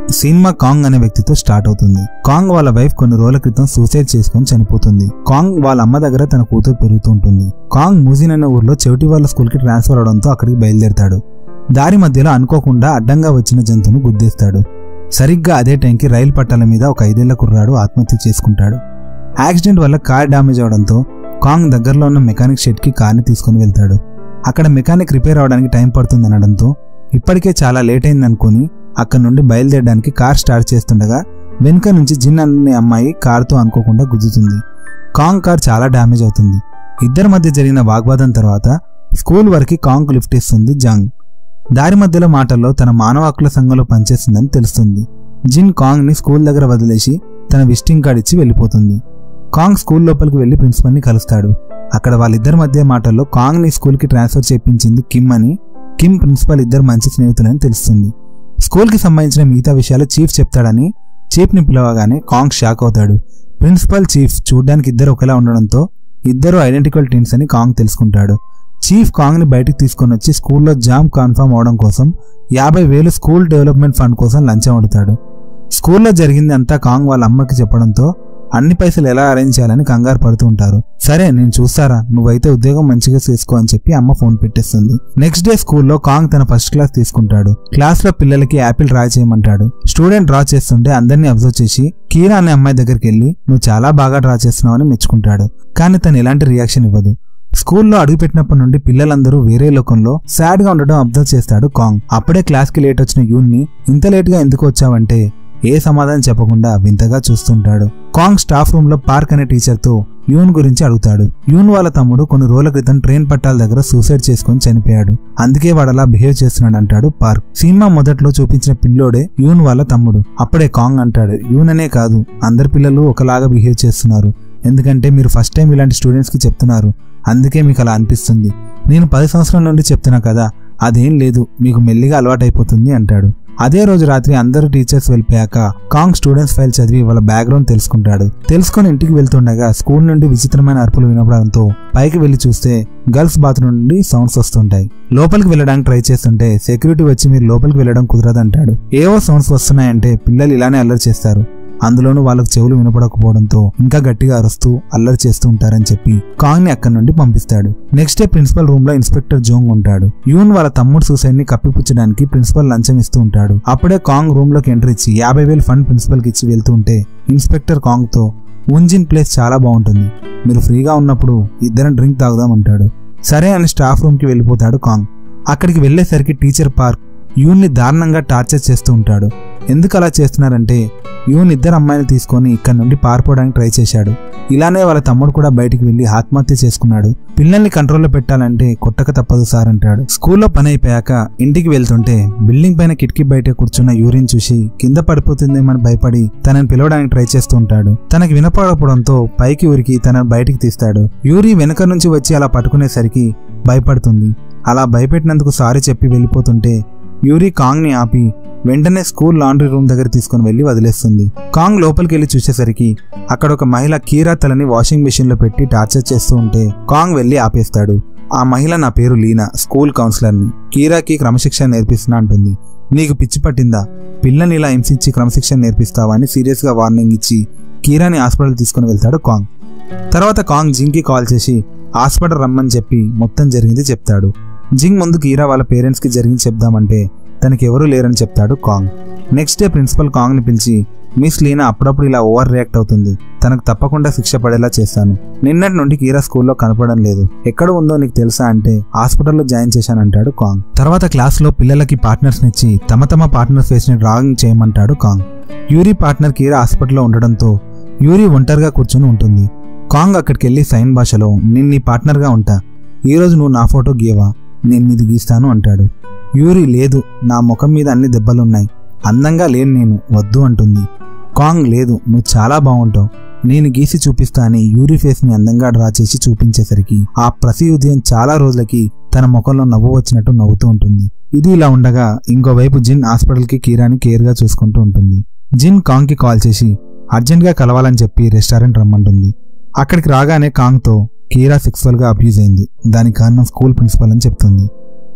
Cinema Kong అనే వ్యక్తితో start అవుతుంది. కాంగ్ వాళ్ళ వైఫ్ కొన్ని రోజుల క్రితం సూసైడ్ చేసుకుని చనిపోతుంది. కాంగ్ వాళ్ళ అమ్మ దగ్గర తన కూతురు పెరుగుతూ ఉంటుంది. కాంగ్ మూజిన్ అనే ఊర్లో చెవిటి వాళ్ళ స్కూల్ కి ట్రాన్స్ఫర్ అవడంతో అక్కడికి బయలుదేరతాడు. దారి మధ్యలో అనుకోకుండా అడ్డంగా వచ్చిన జంతువును గుద్దేస్తాడు. సరిగ్గా అదే టైంకి రైలు పట్టాల మీద ఒక 5 ఏళ్ల కుర్రాడు ఆత్మహత్య చేసుకుంటాడు. యాక్సిడెంట్ వల్ల కార్ డ్యామేజ్ అవడంతో కాంగ్ దగ్గరలో ఉన్న మెకానిక్ షెడ్ కి కార్ని తీసుకుని వెళ్తాడు. అక్కడ మెకానిక్ రిపేర్ అవడానికి టైం పడుతుంది అనడంతో ఇప్పటికే చాలా లేట్ అయిందనుకుని అక్కడ నుండి బయలుదేరడానికి కార్ స్టార్ట్ చేస్తుండగా వెనుక నుంచి జిన్ అనే అమ్మాయి కార్తో అనుకోకుండా గుద్దుతుంది. కాంగ్ కార్ చాలా డ్యామేజ్ అవుతుంది. ఇద్దరి మధ్య జరిగిన వాగ్వాదం తర్వాత స్కూల్ వరకు కాంగ్ లిఫ్ట్ ఇస్తుంది జాంగ్. దారి మధ్యలో మాటల్లో తన మానవ హక్కుల సంఘంలో పనిచేస్తుందని తెలుస్తుంది. జిన్ కాంగ్ ని స్కూల్ దగ్గర వదిలేసి తన విజిటింగ్ కార్డ్ ఇచ్చి వెళ్ళిపోతుంది. కాంగ్ స్కూల్ లోపలికి వెళ్లి ప్రిన్సిపల్ ని కలుస్తాడు. అక్కడ వాళ్ళిద్దరి మధ్య మాటల్లో కాంగ్ ని స్కూల్ కి ట్రాన్స్ఫర్ చేయించింది కిమ్ అని, కిమ్ ప్రిన్సిపల్ ఇద్దరు మంచి స్నేహితులని తెలుస్తుంది. స్కూల్ కి సంబంధించిన మిగతా విషయాలు చీఫ్ చెప్తాడని చీఫ్ ని పిలవగానే కాంగ్ షాక్ అవుతాడు. ప్రిన్సిపల్ చీఫ్ చూడ్డానికి ఇద్దరు ఒకేలా ఉండడంతో ఇద్దరు ఐడెంటికల్ ట్విన్స్ అని కాంగ్ తెలుసుకుంటాడు. చీఫ్ కాంగ్ ని బయటికి తీసుకొని వచ్చి స్కూల్లో జాబ్ కన్ఫర్మ్ అవడం కోసం 50,000 స్కూల్ డెవలప్మెంట్ ఫండ్ కోసం లంచం అడుగుతాడు. స్కూల్లో జరిగింది అంతా కాంగ్ వాళ్ళ అమ్మకి చెప్పడంతో అన్ని పైసలు ఎలా అరేంజ్ చేయాలని కంగారు పడుతూ ఉంటారు. సరే నేను చూస్తారా, నువ్వైతే ఉద్యోగం మంచిగా చేసుకో అని చెప్పి అమ్మ ఫోన్ పెట్టేస్తుంది. నెక్స్ట్ డే స్కూల్లో కాంగ్ తన ఫస్ట్ క్లాస్ తీసుకుంటాడు. క్లాస్ లో పిల్లలకి యాపిల్ డ్రా చేయమంటాడు. స్టూడెంట్ డ్రా చేస్తుంటే అందరినీ అబ్జర్వ్ చేసి కీరా అనే అమ్మాయి దగ్గరికి వెళ్లి నువ్వు చాలా బాగా డ్రా చేస్తున్నావు అని మెచ్చుకుంటాడు. కానీ తను ఎలాంటి రియాక్షన్ ఇవ్వదు. స్కూల్లో అడుగుపెట్టినప్పటి నుండి పిల్లలందరూ వేరే లోకంలో సాడ్ గా ఉండడం అబ్జర్వ్ చేస్తాడు కాంగ్. అప్పుడే క్లాస్ కి లేట్ వచ్చిన యూన్ ని ఇంత లేట్ గా ఎందుకు వచ్చావంటే ఏ సమాధానం చెప్పకుండా వింతగా చూస్తుంటాడు. కాంగ్ స్టాఫ్ రూమ్ లో పార్క్ అనే టీచర్ తో యూన్ గురించి అడుగుతాడు. యూన్ వాళ్ళ తమ్ముడు కొన్ని రోజుల క్రితం ట్రైన్ పట్టాల దగ్గర సూసైడ్ చేసుకుని చనిపోయాడు, అందుకే వాడు అలా బిహేవ్ చేస్తున్నాడు అంటాడు పార్క్. సినిమా మొదట్లో చూపించిన పిల్లోడే యూన్ వాళ్ళ తమ్ముడు. అప్పుడే కాంగ్ అంటాడు, యూన్ అనే కాదు అందరి పిల్లలు ఒకలాగా బిహేవ్ చేస్తున్నారు, ఎందుకంటే మీరు ఫస్ట్ టైం ఇలాంటి స్టూడెంట్స్ కి చెప్తున్నారు, అందుకే మీకు అలా అనిపిస్తుంది. నేను 10 సంవత్సరాల నుండి చెప్తున్నా కదా, అదేం లేదు, మీకు మెల్లిగా అలవాటైపోతుంది అంటాడు. అదే రోజు రాత్రి అందరూ టీచర్స్ వెళ్ళిపోయాక కాంగ్ స్టూడెంట్స్ ఫైల్ చదివి వాళ్ళ బ్యాక్గ్రౌండ్ తెలుసుకుంటాడు. తెలుసుకొని ఇంటికి వెళ్తుండగా స్కూల్ నుండి విచిత్రమైన అరుపులు వినపడంతో పైకి వెళ్లి చూస్తే గర్ల్స్ బాత్రూమ్ నుండి సౌండ్స్ వస్తుంటాయి. లోపలికి వెళ్ళడానికి ట్రై చేస్తుంటే సెక్యూరిటీ వచ్చి మీరు లోపలికి వెళ్ళడం కుదరదంటాడు. ఏవో సౌండ్స్ వస్తున్నాయంటే పిల్లలు ఇలానే అల్లరి చేస్తారు, అందులోనూ వాళ్ళకు చెవులు వినపడకపోవడంతో ఇంకా గట్టిగా అరుస్తూ అల్లరి చేస్తూ ఉంటారని చెప్పి కాంగ్ ని అక్కడి నుండి పంపిస్తాడు. నెక్స్ట్ డే ప్రిన్సిపల్ రూమ్ లో ఇన్స్పెక్టర్ జోంగ్ ఉంటాడు. యూన్ వాళ్ళ తమ్ముడు సూసైడ్ ని కప్పిపుచ్చడానికి ప్రిన్సిపల్ లంచం ఇస్తూ ఉంటాడు. అప్పుడే కాంగ్ రూమ్ లోకి ఎంట్రీ ఇచ్చి 50,000 ఫండ్ ప్రిన్సిపల్ కి ఇచ్చి వెళ్తూ ఉంటే ఇన్స్పెక్టర్ కాంగ్ తో ఉంజిన్ ప్లేస్ చాలా బాగుంటుంది, మీరు ఫ్రీగా ఉన్నప్పుడు ఇద్దరం డ్రింక్ తాగుదాం అంటాడు. సరే అని స్టాఫ్ రూమ్ కి వెళ్ళిపోతాడు కాంగ్. అక్కడికి వెళ్లేసరికి టీచర్ పార్క్ యూన్ ని దారుణంగా టార్చర్ చేస్తూ ఉంటాడు. ఎందుకు అలా చేస్తున్నారంటే యూన్ ఇద్దరు అమ్మాయిని తీసుకొని ఇక్కడ నుండి పారిపోవడానికి ట్రై చేశాడు. ఇలానే వాళ్ళ తమ్ముడు కూడా బయటికి వెళ్లి ఆత్మహత్య చేసుకున్నాడు. పిల్లల్ని కంట్రోల్లో పెట్టాలంటే కొట్టక తప్పదు సార్ అంటాడు. స్కూల్లో పని అయిపోయాక ఇంటికి వెళ్తుంటే బిల్డింగ్ పైన కిటికీ బయట కూర్చున్న యూరిన్ చూసి కింద పడిపోతుందేమని భయపడి తనని పిలవడానికి ట్రై చేస్తూ ఉంటాడు. తనకి వినపడకపోవడంతో పైకి ఉరికి తనని బయటికి తీస్తాడు. యూరి వెనక నుంచి వచ్చి అలా పట్టుకునేసరికి భయపడుతుంది. అలా భయపెట్టినందుకు సారీ చెప్పి వెళ్ళిపోతుంటే యూరి కాంగ్ ని ఆపి వెంటనే స్కూల్ లాండ్రీ రూమ్ దగ్గర తీసుకుని వెళ్లి వదిలేస్తుంది. కాంగ్ లోపలికి వెళ్లి చూసేసరికి అక్కడ ఒక మహిళ కీరా తలని వాషింగ్ మెషిన్ లో పెట్టి టార్చర్ చేస్తూ ఉంటే కాంగ్ వెళ్లి ఆపేస్తాడు. ఆ మహిళ నా పేరు లీనా, స్కూల్ కౌన్సిలర్ని, కీరాకి క్రమశిక్షణ నేర్పిస్తున్నా అంటుంది. నీకు పిచ్చి పట్టిందా, పిల్లల్ని ఇలా హింసించి క్రమశిక్షణ నేర్పిస్తావా అని సీరియస్ గా వార్నింగ్ ఇచ్చి కీరాని హాస్పిటల్ తీసుకుని వెళ్తాడు కాంగ్. తర్వాత కాంగ్ జింగ్ కి కాల్ చేసి హాస్పిటల్ రమ్మని చెప్పి మొత్తం జరిగింది చెప్తాడు. జింగ్ ముందు కీరా వాళ్ళ పేరెంట్స్ కి జరిగింది చెప్దామంటే తనకి ఎవరూ లేరని చెప్తాడు Kang. Next day principal Kang ని పిలిచి మిస్ లీనా అప్పుడప్పుడు ఇలా ఓవర్ రియాక్ట్ అవుతుంది, తనకు తప్పకుండా శిక్ష పడేలా చేస్తాను. నిన్నటి నుండి కీరా స్కూల్లో కనపడడం లేదు, ఎక్కడ ఉందో నీకు తెలుసా అంటే హాస్పిటల్లో జాయిన్ చేశానంటాడు కాంగ్. తర్వాత క్లాస్ లో పిల్లలకి పార్ట్నర్స్ నిచ్చి తమ పార్ట్నర్ ఫేస్ ని డ్రాయింగ్ చేయమంటాడు కాంగ్. యూరి పార్ట్నర్ కీరా హాస్పిటల్లో ఉండడంతో యూరి ఒంటరిగా కూర్చొని ఉంటుంది. కాంగ్ అక్కడికి వెళ్లి సైన్ భాషలో నేను నీ పార్ట్నర్ గా ఉంటా, ఈరోజు నువ్వు నా ఫోటో గీయవా, నేను నీది గీస్తాను అంటాడు. యూరి లేదు, నా ముఖం మీద అన్ని దెబ్బలున్నాయి, అందంగా లేను నేను, వద్దు అంటుంది. కాంగ్ లేదు, నువ్వు చాలా బాగుంటావు, నేను గీసి చూపిస్తా అని యూరి ఫేస్ ని అందంగా డ్రా చేసి చూపించేసరికి ఆ ప్రతి ఉదయం చాలా రోజులకి తన ముఖంలో నవ్వు వచ్చినట్టు నవ్వుతూ ఉంటుంది. ఇది ఇలా ఉండగా ఇంకోవైపు జిన్ హాస్పిటల్ కి కీరాని కేర్ గా చూసుకుంటూ ఉంటుంది. జిన్ కాంగ్ కి కాల్ చేసి అర్జెంట్ గా కలవాలని చెప్పి రెస్టారెంట్ రమ్మంటుంది. అక్కడికి రాగానే కాంగ్ తో కీరా సెక్సువల్ గా అబ్యూజ్ అయింది, దానికి కారణం స్కూల్ ప్రిన్సిపల్ అని చెప్తుంది.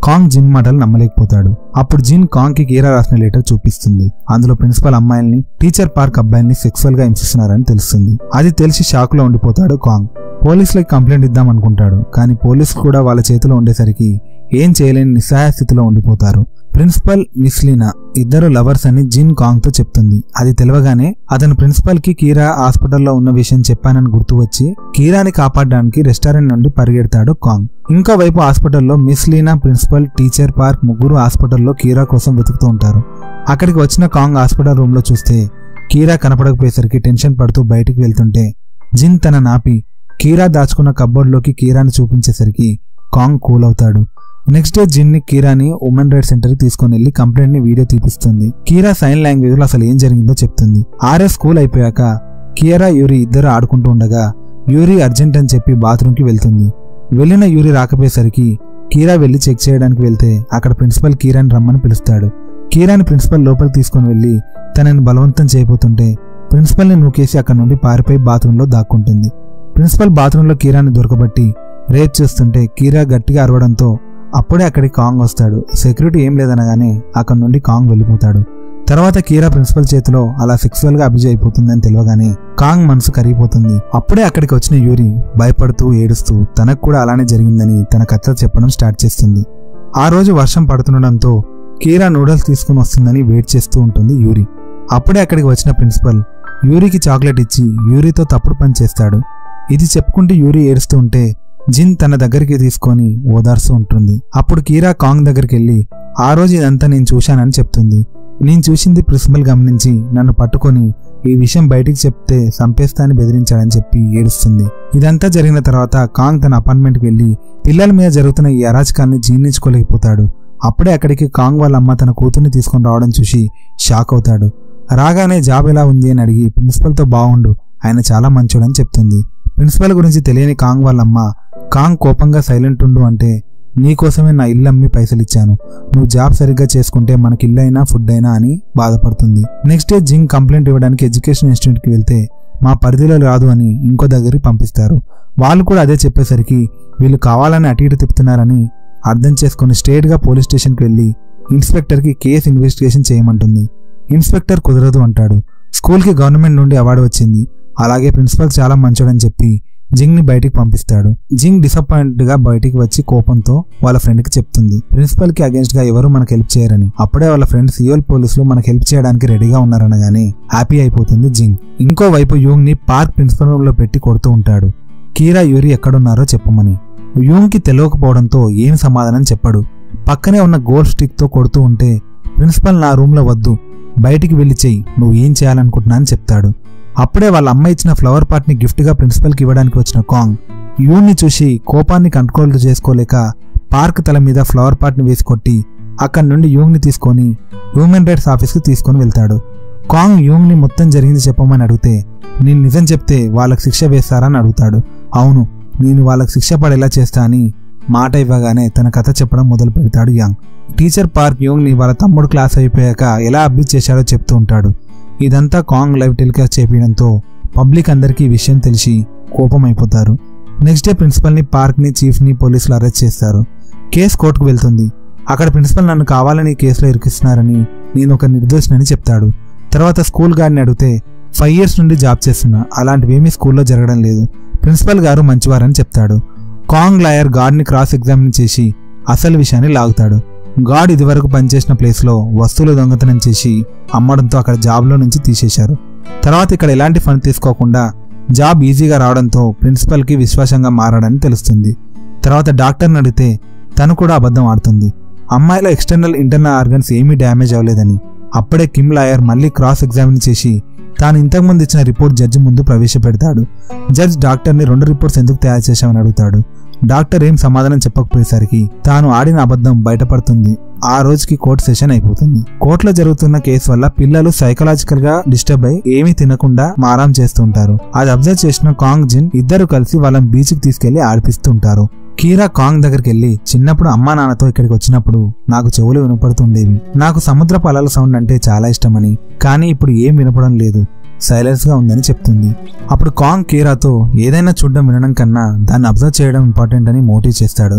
కాంగ్ జిన్ మాటలు నమ్మలేకపోతాడు. అప్పుడు జిన్ కాంగ్ కి కీరా రాసిన లెటర్ చూపిస్తుంది. అందులో ప్రిన్సిపల్ అమ్మాయిల్ని, టీచర్ పార్క్ అబ్బాయిల్ని సెక్సువల్ గా హింసిస్తున్నారని తెలుస్తుంది. అది తెలిసి షాక్ లో ఉండిపోతాడు కాంగ్. పోలీసులకు కంప్లైంట్ ఇద్దాం అనుకుంటాడు. కానీ పోలీసులు కూడా వాళ్ళ చేతిలో ఉండేసరికి ఏం చేయలేని నిస్సహాయ స్థితిలో ఉండిపోతారు. ప్రిన్సిపల్, మిస్ లీనా ఇద్దరు లవర్స్ అని జిన్ కాంగ్ తో చెప్తుంది. అది తెలియగానే అతను ప్రిన్సిపల్ కి కీరా హాస్పిటల్లో ఉన్న విషయం చెప్పానని గుర్తు వచ్చి కీరాని కాపాడడానికి రెస్టారెంట్ నుండి పరిగెడతాడు కాంగ్. ఇంకో వైపు హాస్పిటల్లో Miss Lena, principal, teacher Park ముగ్గురు హాస్పిటల్లో కీరా కోసం వెతుకుతూ ఉంటారు. అక్కడికి వచ్చిన కాంగ్ హాస్పిటల్ రూమ్ లో చూస్తే కీరా కనపడకపోయేసరికి టెన్షన్ పడుతూ బయటికి వెళ్తుంటే జిన్ తన నాపి కీరా దాచుకున్న కబ్బోర్డ్ లోకి కీరాని చూపించేసరికి కాంగ్ కూల్ అవుతాడు. నెక్స్ట్ డే జిన్ ని కీరాని ఉమెన్ రైట్స్ సెంటర్ కి తీసుకుని వెళ్లి కంప్లైంట్ ని వీడియో తీపిస్తుంది. కీరా సైన్ లాంగ్వేజ్ లో అసలు ఏం జరిగిందో చెప్తుంది. ఆర్ఎస్ స్కూల్ అయిపోయాక కీరా, యూరి ఇద్దరు ఆడుకుంటూ ఉండగా యూరి అర్జెంట్ అని చెప్పి బాత్రూమ్ కి వెళ్తుంది. వెళ్లిన యూరి రాకపోయేసరికి కీరా వెళ్లి చెక్ చేయడానికి వెళ్తే అక్కడ ప్రిన్సిపల్ కీరాని రమ్మని పిలుస్తాడు. కీరాని ప్రిన్సిపల్ లోపలికి తీసుకుని వెళ్లి తనని బలవంతం చేయబోతుంటే ప్రిన్సిపల్ ని నూకేసి అక్కడ నుండి పారిపోయి బాత్రూమ్ లో దాక్కుంటుంది. ప్రిన్సిపల్ బాత్రూమ్ లో కీరాని దొరకబట్టి రేప్ చేస్తుంటే కీరా గట్టిగా అరవడంతో అప్పుడే అక్కడికి కాంగ్ వస్తాడు. సెక్యూరిటీ ఏం లేదనగానే అక్కడ నుండి కాంగ్ వెళ్ళిపోతాడు. తర్వాత కీరా ప్రిన్సిపల్ చేతిలో అలా సెక్సువల్ గా అబ్యూజ్ అయిపోతుందని తెలియగానే కాంగ్ మనసు కరిగిపోతుంది. అప్పుడే అక్కడికి వచ్చిన యూరి భయపడుతూ ఏడుస్తూ తనకు కూడా అలానే జరిగిందని తన కథ చెప్పడం స్టార్ట్ చేస్తుంది. ఆ రోజు వర్షం పడుతుండడంతో కీరా నూడిల్స్ తీసుకుని వస్తుందని వెయిట్ చేస్తూ ఉంటుంది యూరి. అప్పుడే అక్కడికి వచ్చిన ప్రిన్సిపల్ యూరికి చాక్లెట్ ఇచ్చి యూరితో తప్పుడు పని చేస్తాడు. ఇది చెప్పుకుంటూ యూరి ఏడుస్తూ ఉంటే జిన్ తన దగ్గరికి తీసుకొని ఓదార్స్తూ ఉంటుంది. అప్పుడు కీరా కాంగ్ దగ్గరికి వెళ్ళి ఆ రోజు ఇదంతా నేను చూశానని చెప్తుంది. నేను చూసింది ప్రిన్సిపల్ గమనించి నన్ను పట్టుకొని ఈ విషయం బయటికి చెప్తే చంపేస్తానని బెదిరించాడని చెప్పి ఏడుస్తుంది. ఇదంతా జరిగిన తర్వాత కాంగ్ తన అపార్ట్మెంట్కి వెళ్లి పిల్లల మీద జరుగుతున్న ఈ అరాచకాన్ని జీర్ణించుకోలేకపోతాడు. అప్పుడే అక్కడికి కాంగ్ వాళ్ళ అమ్మ తన కూతుర్ని తీసుకొని రావడం చూసి షాక్ అవుతాడు. రాగానే జాబ్ ఎలా ఉంది అని అడిగి ప్రిన్సిపల్తో బాగుండు, ఆయన చాలా మంచోడని చెప్తుంది. ప్రిన్సిపల్ గురించి తెలియని కాంగ్ వాళ్ళమ్మ కాంగ్ కోపంగా సైలెంట్ ఉండు అంటే నీకోసమే నా ఇల్లు అమ్మి పైసలు ఇచ్చాను, నువ్వు జాబ్ సరిగ్గా చేసుకుంటే మనకి ఇల్లు అయినా ఫుడ్ అయినా అని బాధపడుతుంది. నెక్స్ట్ డే జింగ్ కంప్లైంట్ ఇవ్వడానికి ఎడ్యుకేషన్ ఇన్స్టిట్యూట్కి వెళ్తే మా పరిధిలో రాదు అని ఇంకో దగ్గరికి పంపిస్తారు. వాళ్ళు కూడా అదే చెప్పేసరికి వీళ్ళు కావాలని అటు ఇటు తిప్పుతున్నారని అర్థం చేసుకుని స్ట్రేట్గా పోలీస్ స్టేషన్కి వెళ్ళి ఇన్స్పెక్టర్కి కేసు ఇన్వెస్టిగేషన్ చేయమంటుంది. ఇన్స్పెక్టర్ కుదరదు అంటాడు. స్కూల్కి గవర్నమెంట్ నుండి అవార్డు వచ్చింది, అలాగే ప్రిన్సిపల్ చాలా మంచోడని చెప్పి జింగ్ ని బయటికి పంపిస్తాడు. జింగ్ డిసప్పాయింట్ గా బయటికి వచ్చి కోపంతో వాళ్ళ ఫ్రెండ్ కి చెప్తుంది ప్రిన్సిపల్ కి అగేన్స్ట్ గా ఎవరు మనకు హెల్ప్ చేయరని. అప్పుడే వాళ్ళ ఫ్రెండ్స్ సియోల్ పోలీసులు మనకు హెల్ప్ చేయడానికి రెడీగా ఉన్నారనగానే హ్యాపీ అయిపోతుంది జింగ్. ఇంకోవైపు యూంగ్ ని పార్క్ ప్రిన్సిపల్ రూమ్ లో పెట్టి కొడుతూ ఉంటాడు కీరా యూరి ఎక్కడున్నారో చెప్పమని. యూంగ్ కి తెలియకపోవడంతో ఏం సమాధానం చెప్పడు. పక్కనే ఉన్న గోల్డ్ స్టిక్ తో కొడుతూ ఉంటే ప్రిన్సిపల్ నా రూమ్ లో వద్దు, బయటికి వెళ్లి చెయ్యి, నువ్వు ఏం చేయాలనుకుంటున్నా అని చెప్తాడు. అప్పుడే వాళ్ళ అమ్మ ఇచ్చిన ఫ్లవర్ పాట్ ని గిఫ్ట్ గా ప్రిన్సిపల్ కి ఇవ్వడానికి వచ్చిన కాంగ్ యూన్ ని చూసి కోపాన్ని కంట్రోల్ చేసుకోలేక పార్క్ తల మీద ఫ్లవర్ పాట్ ని వేసి కొట్టి అక్కడి నుండి యూంగ్ ని తీసుకొని హ్యూమన్ రైట్స్ ఆఫీస్ కి తీసుకొని వెళ్తాడు. కాంగ్ యూంగ్ ని మొత్తం జరిగింది చెప్పమని అడిగితే నేను నిజం చెప్తే వాళ్ళకి శిక్ష వేస్తారని అడుగుతాడు. అవును, నేను వాళ్ళకి శిక్ష పడేలా చేస్తా అని మాట ఇవ్వగానే తన కథ చెప్పడం మొదలు పెడతాడు యాంగ్. టీచర్ పార్క్ యూంగ్ ని వాళ్ళ తమ్ముడు క్లాస్ అయిపోయాక ఎలా అబ్యూజ్ చేశాడో చెప్తూ ఉంటాడు. ఇదంతా కాంగ్ లైవ్ టెలికాస్ట్ చేపించడంతో పబ్లిక్ అందరికీ ఈ విషయం తెలిసి కోపం అయిపోతారు. నెక్స్ట్ డే ప్రిన్సిపల్ ని, పార్క్ ని, చీఫ్ ని పోలీసులు అరెస్ట్ చేస్తారు. కేసు కోర్టుకు వెళ్తుంది. అక్కడ ప్రిన్సిపల్ నన్ను కావాలని కేసులో ఇరికిస్తున్నారని, నేను ఒక నిర్దోషినని చెప్తాడు. తర్వాత స్కూల్ గార్డ్ని అడిగితే 5 years నుండి జాబ్ చేస్తున్నా, అలాంటివేమీ స్కూల్లో జరగడం లేదు, ప్రిన్సిపల్ గారు మంచివారని చెప్తాడు. కాంగ్ లాయర్ గార్డ్ని క్రాస్ ఎగ్జామిన్ చేసి అసలు విషయాన్ని లాగుతాడు. గార్డ్ ఇదివరకు పనిచేసిన ప్లేస్లో వస్తువులు దొంగతనం చేసి అమ్మడంతో అక్కడ జాబ్లో నుంచి తీసేశారు. తర్వాత ఇక్కడ ఎలాంటి ఫండ్ తీసుకోకుండా జాబ్ ఈజీగా రావడంతో ప్రిన్సిపల్కి విశ్వాసంగా మారాడని తెలుస్తుంది. తర్వాత డాక్టర్ని అడిగితే తను కూడా అబద్ధం ఆడుతుంది. అమ్మాయిలో ఎక్స్టర్నల్ ఇంటర్నల్ ఆర్గన్స్ ఏమీ డ్యామేజ్ అవ్వలేదని. అప్పుడే కిమ్ లాయర్ మళ్ళీ క్రాస్ ఎగ్జామిన్ చేసి తాను ఇంతకుముందు ఇచ్చిన రిపోర్ట్ జడ్జి ముందు ప్రవేశపెడతాడు. జడ్జ్ డాక్టర్ని 2 రిపోర్ట్స్ ఎందుకు తయారు చేశామని అడుగుతాడు. డాక్టర్ ఏం సమాధానం చెప్పకపోయేసరికి తాను ఆడిన అబద్ధం బయటపడుతుంది. ఆ రోజుకి కోర్టు సెషన్ అయిపోతుంది. కోర్టులో జరుగుతున్న కేసు వల్ల పిల్లలు సైకలాజికల్ గా డిస్టర్బ్ అయి ఏమీ తినకుండా మారాం చేస్తుంటారు. అది అబ్జర్వ్ చేసిన కాంగ్ జిన్ ఇద్దరు కలిసి వాళ్ళని బీచ్ కి తీసుకెళ్లి ఆడిపిస్తుంటారు. కీరా కాంగ్ దగ్గరికి వెళ్లి చిన్నప్పుడు అమ్మా నాన్నతో ఇక్కడికి వచ్చినప్పుడు నాకు చెవులు వినపడుతుండేవి, నాకు సముద్రపు అలల సౌండ్ అంటే చాలా ఇష్టమని, కానీ ఇప్పుడు ఏం వినపడం లేదు, సైలెన్స్ గా ఉందని చెప్తుంది. అప్పుడు కాంగ్ కీరాతో ఏదైనా చూడడం వినడం కన్నా దాన్ని అబ్జర్వ్ చేయడం ఇంపార్టెంట్ అని మోటివ్ చేస్తాడు.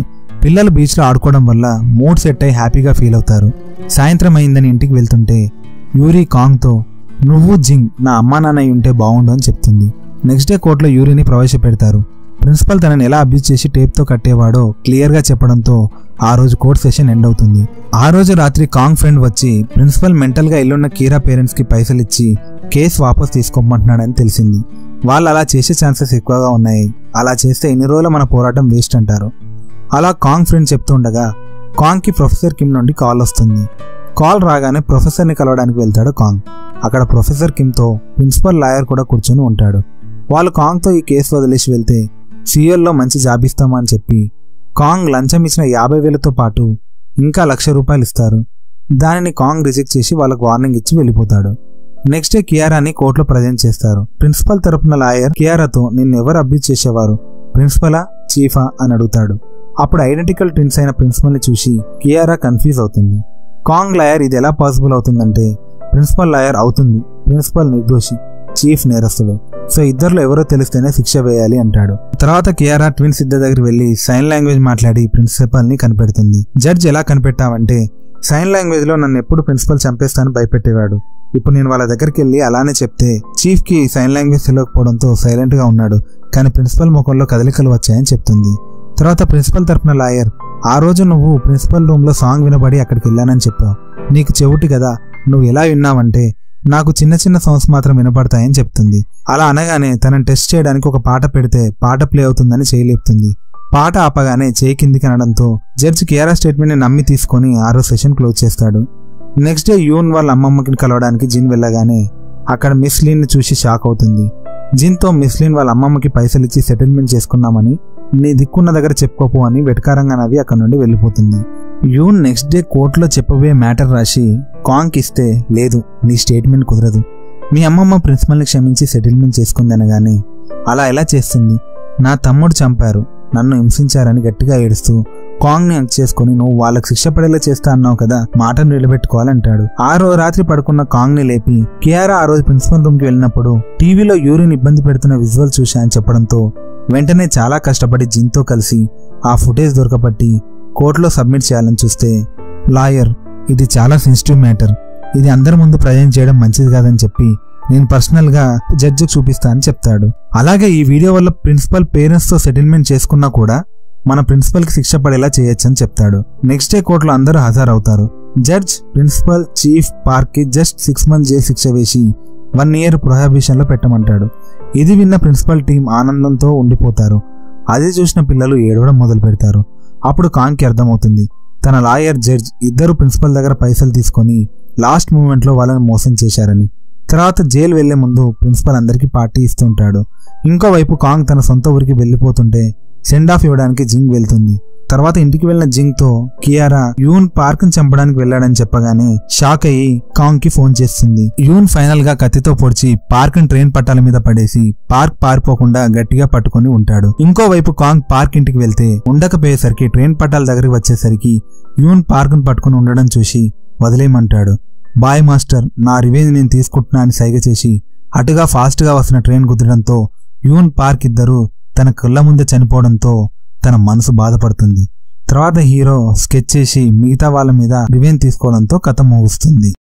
పిల్లలు బీచ్లో ఆడుకోవడం వల్ల మూడ్ సెట్ అయి హ్యాపీగా ఫీల్ అవుతారు. సాయంత్రం అయిందని ఇంటికి వెళ్తుంటే యూరి కాంగ్తో నువ్వు జింగ్ నా అమ్మా నాన్న ఉంటే బాగుండు అని చెప్తుంది. నెక్స్ట్ డే కోర్టులో యూరిని ప్రవేశపెడతారు. ప్రిన్సిపల్ తనని ఎలా అబ్యూజ్ చేసి టేప్తో కట్టేవాడో క్లియర్గా చెప్పడంతో ఆ రోజు కోర్ట్ సెషన్ ఎండ్ అవుతుంది. ఆ రోజు రాత్రి కాంగ్ ఫ్రెండ్ వచ్చి ప్రిన్సిపల్ మెంటల్గా ఇల్లున్న కీరా పేరెంట్స్కి పైసలు ఇచ్చి కేసు వాపస్ తీసుకోమంటున్నాడని తెలిసింది. వాళ్ళు అలా చేసే ఛాన్సెస్ ఎక్కువగా ఉన్నాయి. అలా చేస్తే ఇన్ని రోజులు మన పోరాటం వేస్ట్ అంటారు. అలా కాంగ్ ఫ్రెండ్ చెప్తుండగా కాంగ్కి ప్రొఫెసర్ కిమ్ నుండి కాల్ వస్తుంది. కాల్ రాగానే ప్రొఫెసర్ని కలవడానికి వెళ్తాడు కాంగ్. అక్కడ ప్రొఫెసర్ కిమ్తో ప్రిన్సిపల్ లాయర్ కూడా కూర్చొని ఉంటాడు. వాళ్ళు కాంగ్తో ఈ కేసు వదిలేసి వెళ్తే సీఎల్లో మంచి జాబ్ ఇస్తామని చెప్పి కాంగ్ లంచం ఇచ్చిన 50,000తో పాటు ఇంకా ₹1,00,000 ఇస్తారు. దానిని కాంగ్ రిజెక్ట్ చేసి వాళ్ళకు వార్నింగ్ ఇచ్చి వెళ్ళిపోతాడు. నెక్స్ట్ డే కియారాని కోర్టులో ప్రజెంట్ చేస్తారు. ప్రిన్సిపల్ తరపున లాయర్ కియారాతో నిన్నెవరు అబ్యూజ్ చేసేవారు, ప్రిన్సిపలా చీఫా అని అడుగుతాడు. అప్పుడు ఐడెంటికల్ ట్విన్స్ అయిన ప్రిన్సిపల్ని చూసి కియారా కన్ఫ్యూజ్ అవుతుంది. కాంగ్ లాయర్ ఇది ఎలా పాసిబుల్ అవుతుందంటే ప్రిన్సిపల్ లాయర్ అవుతుంది, ప్రిన్సిపల్ నిర్దోషి, చీఫ్ నేరస్తుడు, సో ఇద్దరిలో ఎవరో తెలిస్తేనే శిక్ష వేయాలి అంటాడు. తర్వాత కియారా ట్విన్స్ ఇద్దరి దగ్గరికి వెళ్లి సైన్ లాంగ్వేజ్ మాట్లాడి ప్రిన్సిపల్ ని కనిపెడుతుంది. జడ్జ్ ఎలా కనిపెట్టావంటే సైన్ లాంగ్వేజ్ లో నన్ను ఎప్పుడు ప్రిన్సిపల్ చంపేస్తానని భయపెట్టేవాడు. ఇప్పుడు నేను వాళ్ళ దగ్గరికి వెళ్ళి అలానే చెప్తే చీఫ్ కి సైన్ లాంగ్వేజ్ తెలియకపోవడంతో సైలెంట్ గా ఉన్నాడు, కానీ ప్రిన్సిపల్ ముఖంలో కదలికలు వచ్చాయని చెప్తుంది. తర్వాత ప్రిన్సిపల్ తరపున లాయర్ ఆ రోజు నువ్వు ప్రిన్సిపల్ రూమ్ లో సాంగ్ వినబడి అక్కడికి వెళ్ళానని చెప్పావు, నీకు చెవుటి కదా, నువ్వు ఎలా విన్నావంటే నాకు చిన్న చిన్న సౌండ్స్ మాత్రం వినపడతాయని చెప్తుంది. అలా అనగానే తనని టెస్ట్ చేయడానికి ఒక పాట పెడితే పాట ప్లే అవుతుందని చేయలేపుతుంది. పాట ఆపగానే చేయి కిందికి అనడంతో జడ్జి కియారా స్టేట్మెంట్ ని నమ్మి తీసుకొని ఆ రోజు సెషన్ క్లోజ్ చేస్తాడు. నెక్స్ట్ డే యూన్ వాళ్ళ అమ్మమ్మకి కలవడానికి జిన్ వెళ్ళగానే అక్కడ మిస్ లీన్ ని చూసి షాక్ అవుతుంది. జిన్తో మిస్ లీన్ వాళ్ళ అమ్మమ్మకి పైసలు ఇచ్చి సెటిల్మెంట్ చేసుకున్నామని, నీ దిక్కున్న దగ్గర చెప్పుకోపో అని వెటకారంగా నవ్వి అక్కడ నుండి వెళ్ళిపోతుంది. యూన్ నెక్స్ట్ డే కోర్టులో చెప్పబోయే మ్యాటర్ రాసి కాంగ్కి ఇస్తే లేదు నీ స్టేట్మెంట్ కుదరదు, మీ అమ్మమ్మ ప్రిన్సిపల్ని క్షమించి సెటిల్మెంట్ చేసుకుందనగానే అలా ఎలా చేస్తుంది, నా తమ్ముడు చంపారు, నన్ను హింసించారని గట్టిగా ఏడుస్తూ కాంగ్ని హక్ చేసుకుని నువ్వు వాళ్ళకి శిక్ష పడేలా చేస్తా అన్నావు కదా, మాటను నిలబెట్టుకోవాలంటాడు. ఆ రోజు రాత్రి పడుకున్న కాంగ్ని లేపి కియారా ఆ రోజు ప్రిన్సిపల్ రూమ్కి వెళ్ళినప్పుడు టీవీలో యూరిన్ ఇబ్బంది పెడుతున్న విజువల్ చూశా అని చెప్పడంతో వెంటనే చాలా కష్టపడి జిన్తో కలిసి ఆ ఫుటేజ్ దొరకబట్టి కోర్టులో సబ్మిట్ చేయాలని చూస్తే లాయర్ ఇది చాలా సెన్సిటివ్ మ్యాటర్, ఇది అందరి ముందు ప్రజెంట్ చేయడం మంచిది కాదని చెప్పి నేను పర్సనల్ గా జడ్జికి చూపిస్తా అని చెప్తాడు. అలాగే ఈ వీడియో వల్ల ప్రిన్సిపల్ పేరెంట్స్ తో సెటిల్మెంట్ చేసుకున్నా కూడా మన ప్రిన్సిపల్ కి శిక్ష పడేలా చేయొచ్చని చెప్తాడు. నెక్స్ట్ డే కోర్టులో అందరూ హాజరవుతారు. జడ్జ్ ప్రిన్సిపల్ చీఫ్ పార్క్ కి జస్ట్ 6 months జైలు శిక్ష వేసి 1 year ప్రొహిబిషన్ లో పెట్టమంటాడు. ఇది విన్న ప్రిన్సిపల్ టీం ఆనందంతో ఉండిపోతారు. అది చూసిన పిల్లలు ఏడవడం మొదలు పెడతారు. అప్పుడు కాంగ్కి అర్థమవుతుంది తన లాయర్ జడ్జ్ ఇద్దరు ప్రిన్సిపల్ దగ్గర పైసలు తీసుకొని లాస్ట్ మూమెంట్ లో వాళ్ళని మోసం చేశారని. తర్వాత జైలు వెళ్లే ముందు ప్రిన్సిపల్ అందరికీ పార్టీ ఇస్తుంటాడు. ఇంకోవైపు కాంగ్ తన సొంత ఊరికి వెళ్లిపోతుంటే సెండ్ ఆఫ్ ఇవ్వడానికి జింగ్ వెళ్తుంది. తర్వాత ఇంటికి వెళ్లిన జింగ్ తో కియారా యూన్ పార్క్ ని చంపడానికి వెళ్లాడని చెప్పగానే షాక్ అయ్యి కాంగ్ కి ఫోన్ చేస్తుంది. యూన్ ఫైనల్ గా కత్తితో పొడిచి పార్క్ ని ట్రైన్ పట్టాల మీద పడేసి పార్క్ పారిపోకుండా గట్టిగా పట్టుకుని ఉంటాడు. ఇంకోవైపు కాంగ్ పార్క్ ఇంటికి వెళ్తే ఉండకపోయేసరికి ట్రైన్ పట్టాల దగ్గరికి వచ్చేసరికి యూన్ పార్క్ ని పట్టుకుని ఉండడం చూసి వదిలేయమంటాడు. బాయ్ మాస్టర్, నా రివెంజ్ నేను తీసుకుంటున్నా అని సైగ చేసి అటుగా ఫాస్ట్ గా వస్తున్న ట్రైన్ కుదరడంతో యూన్ పార్క్ ఇద్దరు తన కళ్ళ ముందే చనిపోవడంతో తన మనసు బాధపడుతుంది. తర్వాత హీరో స్కెచ్ చేసి మిగతా వాళ్ళ మీద రివెంజ్ తీసుకోవడంతో కథ ముగుస్తుంది.